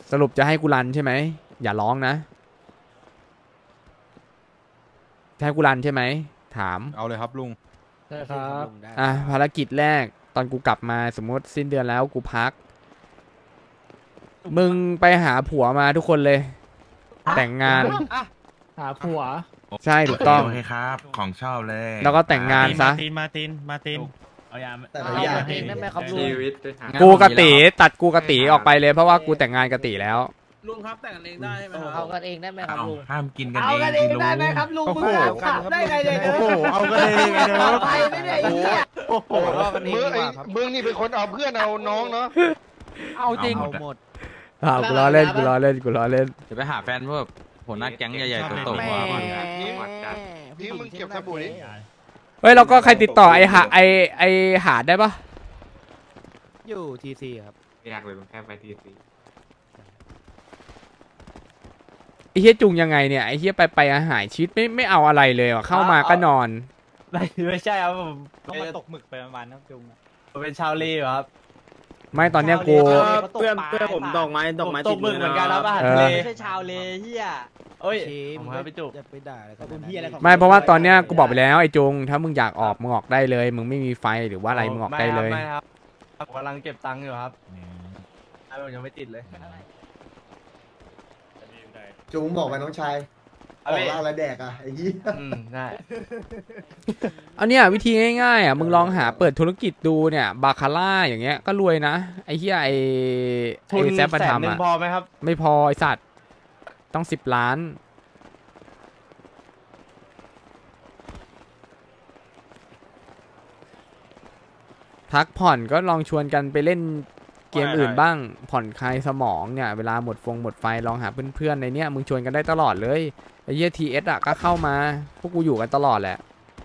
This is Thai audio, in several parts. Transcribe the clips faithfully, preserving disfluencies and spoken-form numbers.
สรุปจะให้กูรันใช่ไหมอย่าร้องนะจะให้กูรันใช่ไหมถามเอาเลยครับลุงใช่ครับอ่ะภารกิจแรกตอนกูกลับมาสมมติสิ้นเดือนแล้วกูพักมึงไปหาผัวมาทุกคนเลยแต่งงานหาผัวใช่ถูกต้องโอเคครับของชอบเลยแล้วก็แต่งงานซะมาตินมาตินมาตินเอายาแต่ละอย่างเองได้ไหมครับลุงกูกะตีตัดกูกะตีออกไปเลยเพราะว่ากูแต่งงานกะตีแล้วลุงครับแต่งกันเองได้ไหมครับเอากันเองได้ไหมครับลุงห้ามกินกันเองเอากันเองได้ไหมครับลุงมึงถามได้ไงเนี่ยโอ้โหเอากันเองเลยนะไปไม่ได้ไอ้เนี่ยโอ้โหมึงไอ้มึงนี่เป็นคนเอาเพื่อนเอาน้องเนาะเอาจริงหมดอ่ากูล้อเล่นกูล้อเล่นกูล้อเล่นเดี๋ยวไปหาแฟนพวกหัวหน้าแก๊งใหญ่ๆตัวโตๆก่อนพี่มึงเก็บสบู่ดิเฮ้ยเราก็ใครติดต่อไอหาไอไอหาได้ปะอยู่ทีซีครับไม่อยากเลยมันแค่ไปทีซีไอเฮียจุงยังไงเนี่ยไอเฮียไปไปอาหารชีวิตไม่ไม่เอาอะไรเลยว่ะเข้ามาก็นอนไม่ไม่ใช่ครับผมก็มาตกหมึกไปประมาณนั้นจุงผมเป็นชาวเลครับไม่ตอนเนี้ยกูเพื่อนเพื่อนผมดอกไม้ดอกไม้ตกหมึกเหมือนกันแล้วป่ะทะเลไม่ใช่ชาวเลเฮียเอ้ยผมไปจุกจะไปด่าอะไรคุณพี่อะไรไม่เพราะว่าตอนเนี้ยกูบอกไปแล้วไอ้จุงถ้ามึงอยากออกมึงออกได้เลยมึงไม่มีไฟหรือว่าอะไรมึงออกได้เลยไม่ครับกำลังเก็บตังค์อยู่ครับผมยังไม่ติดเลยจุงบอกไปน้องชายออกล่าอะไรแดกอ่ะไอ้ยี่ใช่เอาเนี่ยวิธีง่ายๆอ่ะมึงลองหาเปิดธุรกิจดูเนี่ยบาคาร่าอย่างเงี้ยก็รวยนะไอ้เหี้ยไอ้ไอ้แซฟมาทำอ่ะพอไหมครับไม่พอไอ้สัตว์ต้องสิบล้านพักผ่อนก็ลองชวนกันไปเล่นเกมอื่นบ้างผ่อนคลายสมองเนี่ยเวลาหมดฟงหมดไฟลองหาเพื่อนๆในเนี้ยมึงชวนกันได้ตลอดเลยไอ้เหี้ยทีเอสอ่ะก็เข้ามาพวกกูอยู่กันตลอดแหละ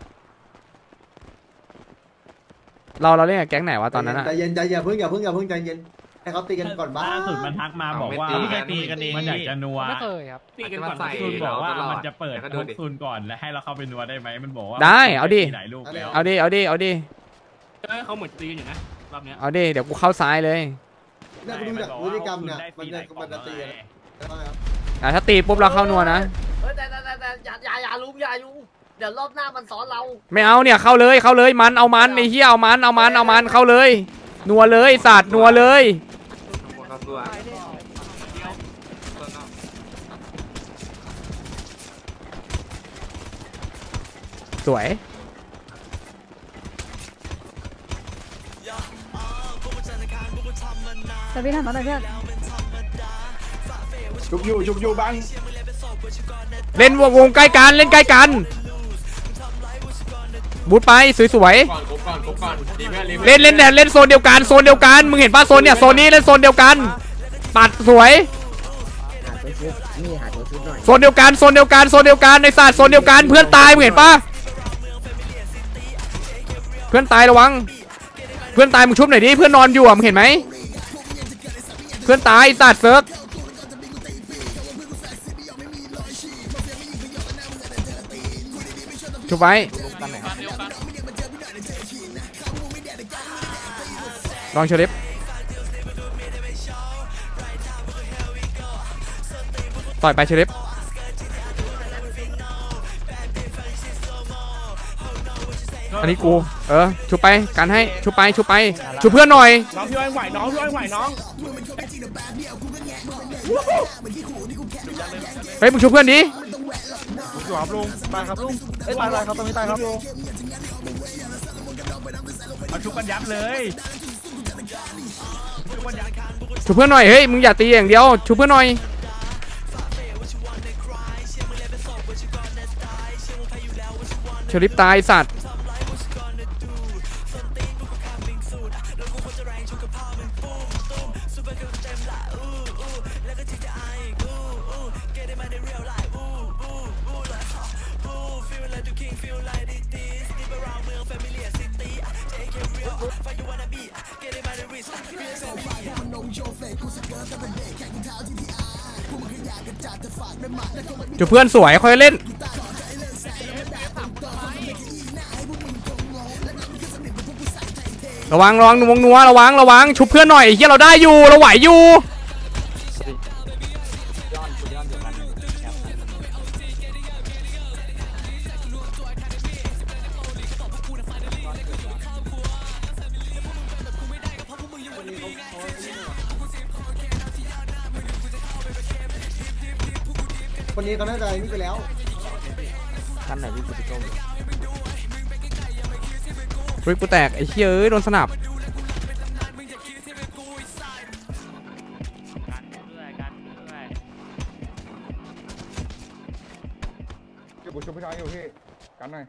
เราเราเล่นกับแก๊งไหนวะตอนนั้นอ่ะใจเย็นใจเย็นเพิ่งอย่าเพิ่งอย่าเพิ่งใจเย็นให้เขาตีกันก่อนบ้างล่าสุดมันทักมาบอกว่าตีกันเองมันอยากจะนัวไม่เคยครับตีกันก่อนซุนบอกว่ามันจะเปิดทุกซุนก่อนแล้วให้เราเข้าไปนัวได้ไหมมันบอกว่าได้เอาดิหลายลูกแล้วเอาดิเอาดิเอาดิเขาเหมือนตีอยู่นะรอบเนี้ยเอาดิเดี๋ยวกูเข้าซ้ายเลยเนี่ยกูดูจากพฤติกรรมเนี่ยมันจะมันจะตีอ่ะถ้าตีปุ๊บเราเข้านัวนะเฮ้ยแต่แต่แต่อย่าอย่าอย่าลุงอย่าอยู่เดี๋ยวรอบหน้ามันสอนเราไม่เอาเนี่ยเข้าเลยเข้าเลยมันเอามันไอ้เหี้ยเอามันเอามันเอามันเข้าเลยนัวเลยสัตว์นัวเลยสวยแต่พี่ทำอะไรเพื่อนชุบอยู่ชุบอยู่บังเล่นวงวงใกล้กันเล่นใกล้กันบูทไปสวยๆเล่นเล่นเล่นโซนเดียวกันโซนเดียวกันมึงเห็นป่ะโซนเนี่ยโซนนี้เล่นโซนเดียวกันปัดสวยโซนเดียวกันโซนเดียวกันโซนเดียวกันในศาสตร์โซนเดียวกันเพื่อนตายมึงเห็นป่ะเพื่อนตายระวังเพื่อนตายมึงชุบหน่อยดิเพื่อนนอนอยู่อ่ะมึงเห็นไหมเพื่อนตายศาสตร์เซิร์ฟชุบไว้ลองเชลิฟต่อยไปเชลิฟอันนี้กูเออชุบไปกันให้ชุบไปชุบไปชุบเพื่อนหน่อยน้องพี่อ้อยไหวน้องพี่อ้อยไหวน้องเฮ้ยมึงชุบเพื่อนดิสวมลุงตายครับลุงเอ้ยตายตายครับตอนนี้ตายครับเอาชุบกันยับเลยชุบเพื่อนหน่อยเฮ้ยมึงอย่าตีอย่างเดียวชุบเพื่อนหน่อยเชลิฟตายสัตว์จุดเพื่อนสวยค่อยเล่นระวังระวังวงนัวระวังระวังชุบเพื่อนหน่อยเฮียเราได้อยู่เราไหวอยู่คนนี้เขาน่าจะนี่ไปแล้วคันไหนพี่ปุติโก้ฟริกกูแตกไอ้เหี้ยเอ้ยโดนสนับเก็บบุชุบพี่ชายอยู่พี่กันหน่อย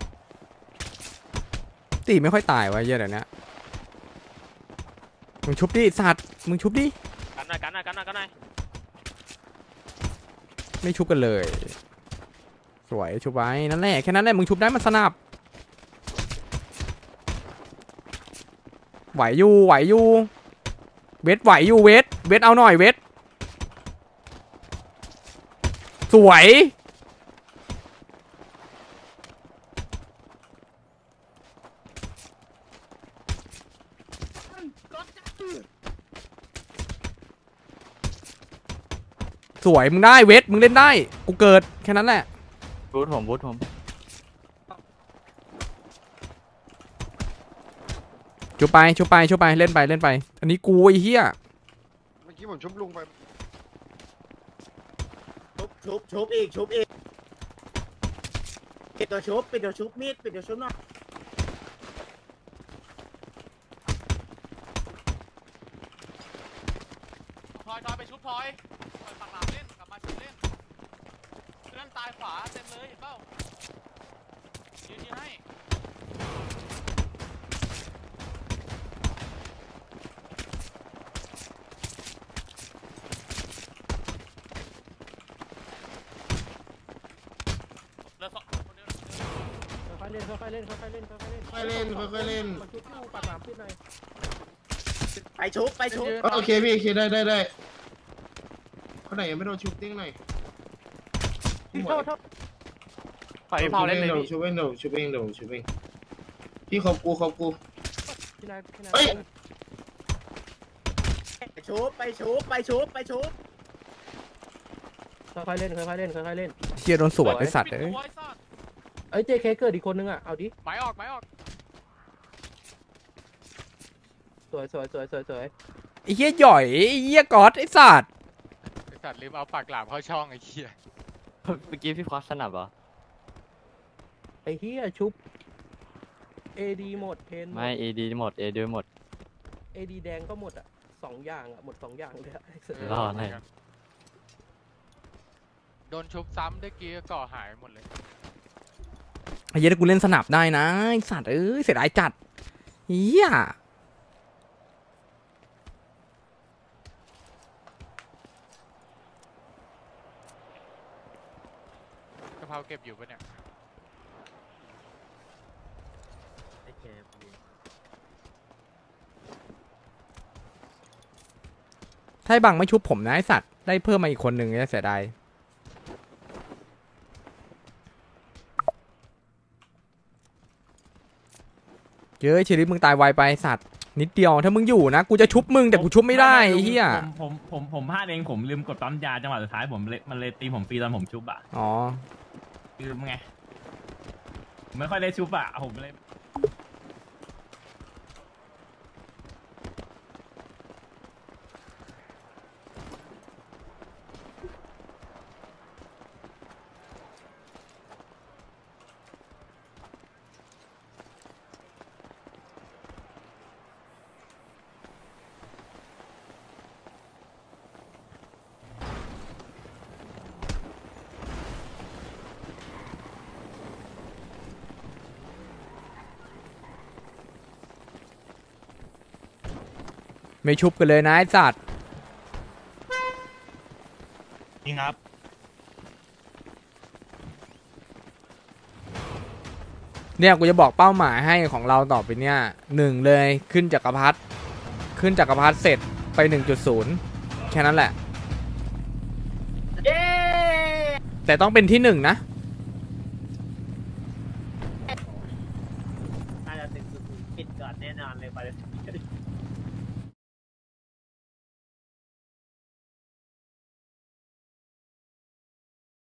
ตีไม่ค่อยตายวะเหี้ยเดี๋ยวนี้มึงชุบดิสัตว์มึงชุบดิกันหน่อยกันหน่อยกันหน่อยกันหน่อยไม่ชุบกันเลย สวยชุบไว้นั่นแหละแค่นั้นแหละมึงชุบได้มันสนับไหวอยู่ไหวอยู่เวทไหวอยู่เวทเวทเอาหน่อยเวทสวยสวยมึงได้เวทมึงเล่นได้กูเกิดแค่นั้นแหละบูทผมบูทผมชุบไปชุบไปชุบไปเล่นไปเล่นไปอันนี้กูไอ้เหี้ยเมื่อกี้ผมชุบลุงไปชุบชุบชุบอีกชุบอีกปิดตัวชุบปิดตัวชุบมีดปิดตัวชุบหน่อยพลอยทอยไปชุบพลอยพลอยปักหลามเล่นกลับมาชุบเล่นเพื่อนตายขวาเต็มเลยเห็นเปล่ายืนยืนให้แล้วสองคนเดียวค่อยเล่นค่อยเล่นค่อยเล่นค่อยเล่นค่อยเล่นค่อยเล่นชุบอยู่ปักหลามขึ้นหน่อยไปชุบไปชุบโอเคพี่โอเคได้ได้ได้คนไหนยังไม่โดนชุบติ้งหน่อยโทษโทษปล่อยพี่เผาเล่นเลยพี่ชุบเองเดี๋ยวชุบเองเดี๋ยวชุบเองพี่ขอบกูขอบกูพี่นายพี่นายเฮ้ยไปชุบไปชุบไปชุบไปชุบค่อยๆเล่นค่อยๆเล่นค่อยๆเล่นเหี้ยโดนสวนไอ้สัตว์เอ้ยเอ้ยเจเคเกิดอีกคนนึงอ่ะเอาดิไม้ออกไม้ออกสวยสวยสวยสวยสวยไอ้เหี้ยหย่อยไอ้เหี้ยกอดไอ้สัตว์ไอ้สัตว์ลืมเอาปากหลามเข้าช่องไอ้เหี้ยเมื่อกี้พี่คอสสนับเหรอไอ้เหี้ยชุบเอดีหมดเพนไม่เอดีหมดเอดีหมดเอดีแดงก็หมดอ่ะสองอย่างอ่ะหมดสองอย่างเลยรอดเลยโดนชุบซ้ำได้กี้ก่อหายหมดเลยไอ้เหี้ยกูเล่นสนับได้นะไอ้สัตว์เอ้ยเสียดายจัดเหี้ยกะเพราเก็บอยู่ปะเนี่ยถ้าไอ้บังไม่ชุบผมนะไอ้สัตว์ได้เพิ่มมาอีกคนหนึ่งจะเสียดายเย้ยชีวิตมึงตายไวไปสัตว์นิดเดียวถ้ามึงอยู่นะกูจะชุบมึงแต่กูชุบไม่ได้ไอ้เหี้ยผมผมผมผมพลาดเองผมลืมกดปั๊มยาจังหวะสุดท้ายผมเลยมันเลยตีผมฟรีตอนผมชุบอ่ะอ๋อลืมไงผมไม่ค่อยได้ชุบอ่ะผมเลยไม่ชุบกันเลยนะไอ้สัตว์นี่ครับเนี่ยกูจะบอกเป้าหมายให้ของเราต่อไปเนี่ยหนึ่งเลยขึ้นจักรพรรดิขึ้นจักรพรรดิเสร็จไป หนึ่งจุดศูนย์ แค่นั้นแหละเย้แต่ต้องเป็นที่หนึ่งนะ